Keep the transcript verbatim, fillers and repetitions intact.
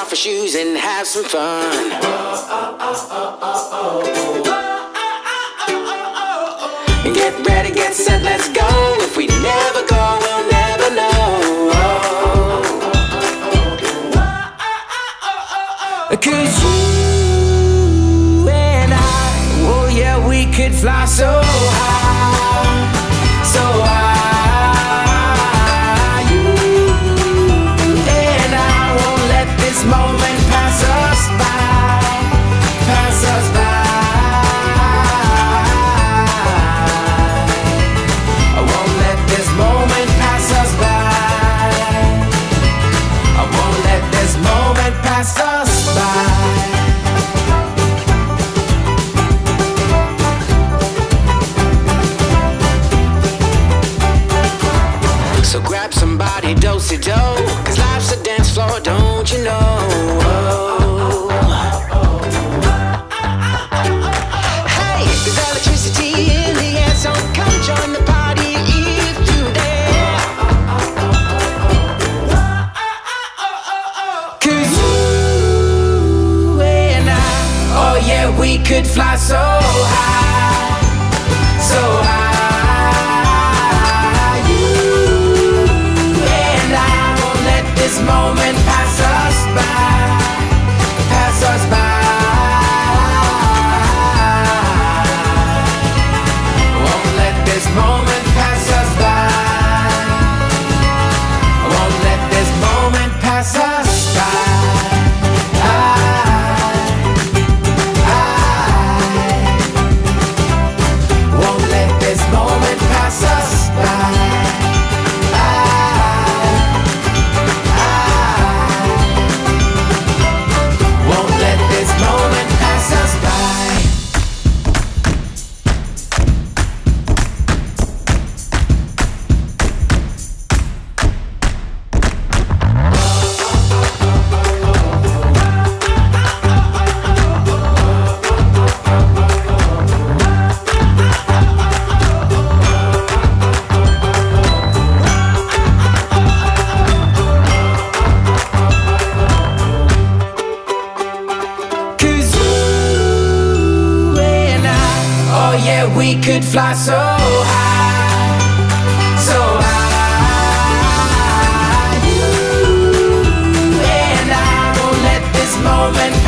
off our shoes and have some fun. Get ready, get set, let's go. If we never go, we'll never know. 'Cause you and I, oh yeah, we could fly so high, so high. You and I won't let this moment pass us by, pass us by. Pass us by. So grab somebody, do-si-do, 'cause life's a dance floor, don't you know? Hey, there's electricity in the air, so come join the party if you dare. 'Cause yeah, we could fly so high, so high. You and I won't let this moment pass us by, pass us by. Won't let this moment pass us by. Won't let this moment pass us by. Yeah, we could fly so high, so high. You and I won't let this moment